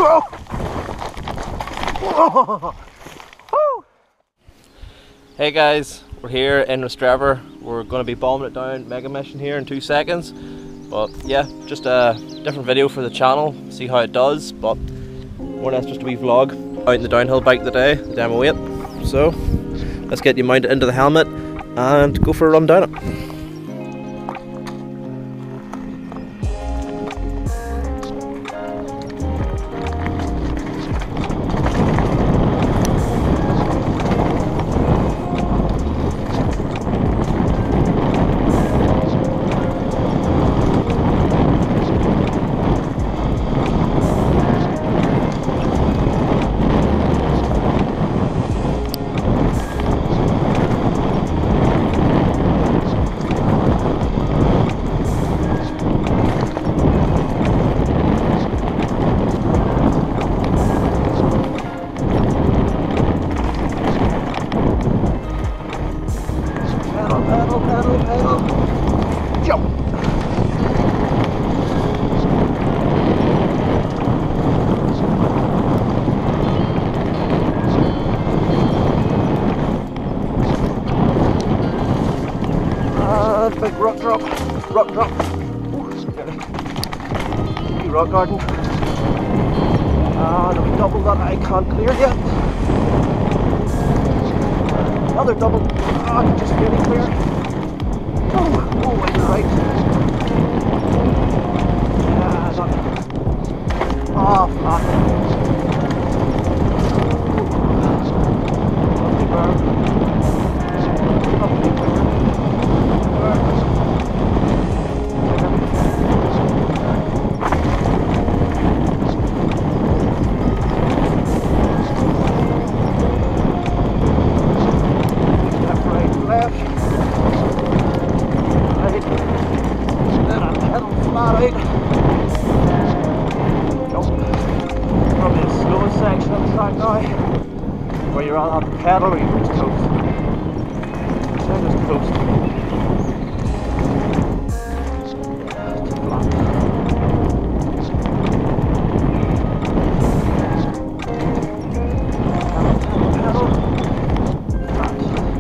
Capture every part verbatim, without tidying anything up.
Hey guys, we're here in Rostrevor. We're going to be bombing it down mega mission here in two seconds. But yeah, just a different video for the channel, see how it does. But more or less just a wee vlog out in the downhill bike today, the Demo eight. So let's get you mounted into the helmet and go for a run down it. Pedal, pedal, pedal, jump! Ah, big rock drop, rock drop. Ooh, scary. Wee rock garden. Ah, there's a double that I can't clear yet. Another double. Ah, just really clear. Oh, oh, way to the right. Yeah, that. Ah, flat. Lovely burn. Lovely burn. Burn. Right. Probably the slowest section of the track now, where you're on the pedal or you can just coast. I just coast. Too flat. Pedal, pedal, flat.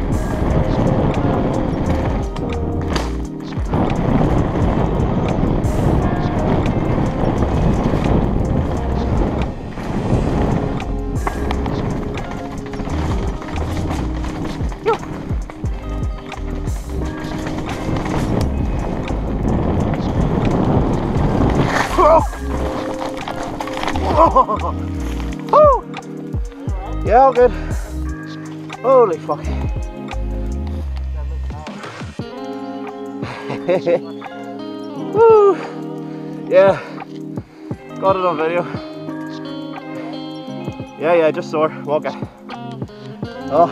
Oh. Yeah, all good. Holy fuck. Woo. Yeah, got it on video. Yeah, yeah, just sore. Okay. Oh.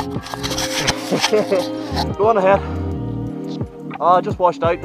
Go on ahead. Oh, just washed out.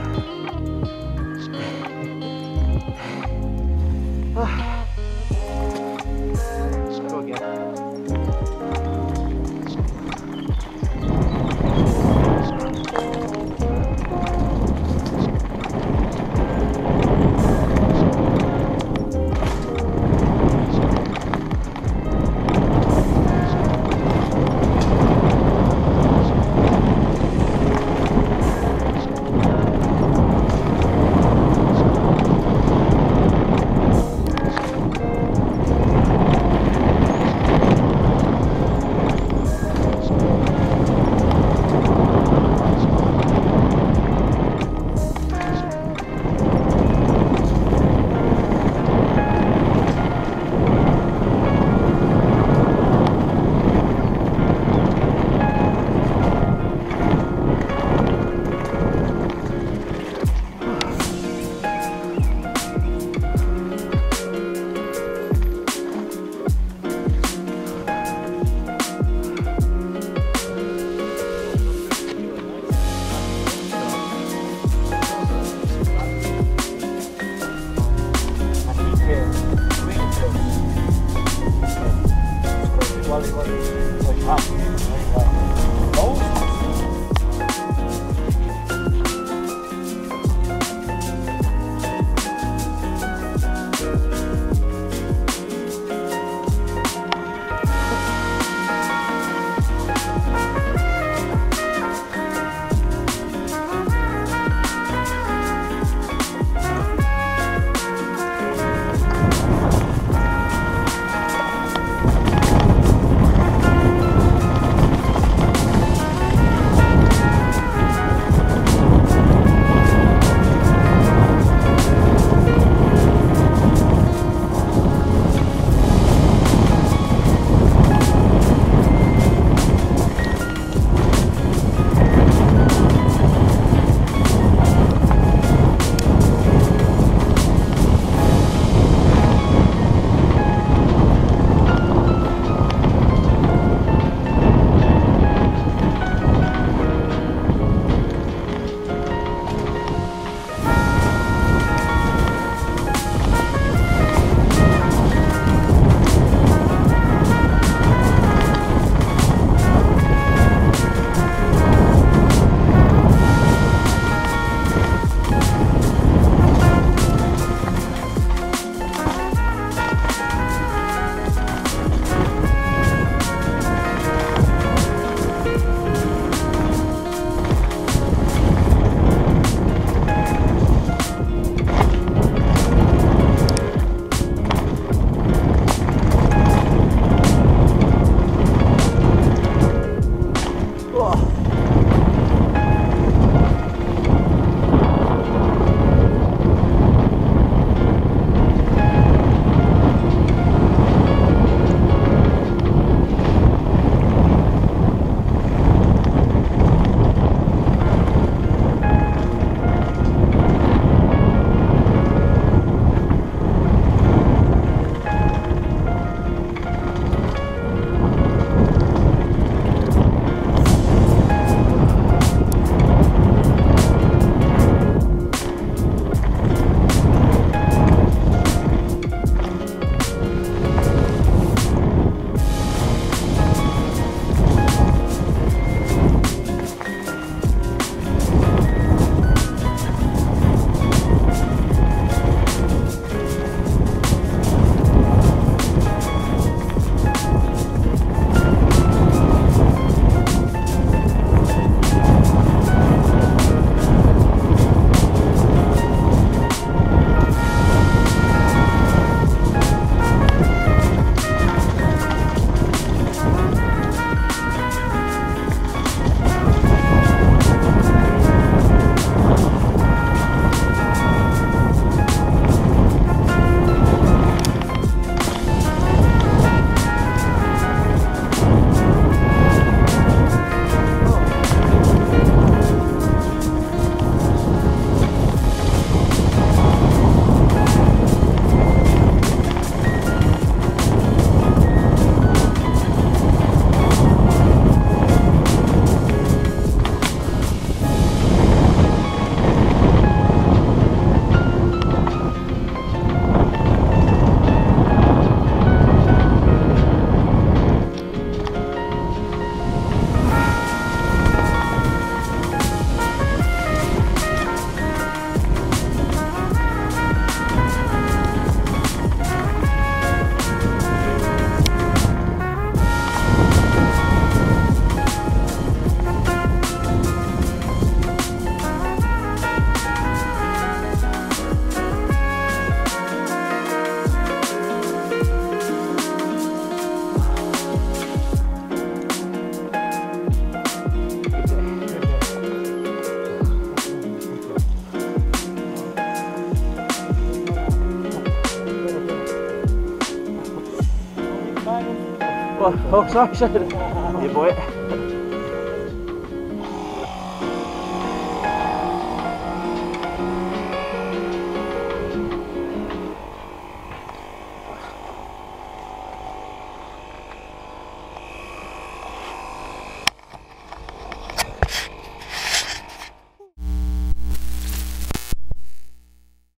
Oh, oh sorry, sorry. Yeah, boy.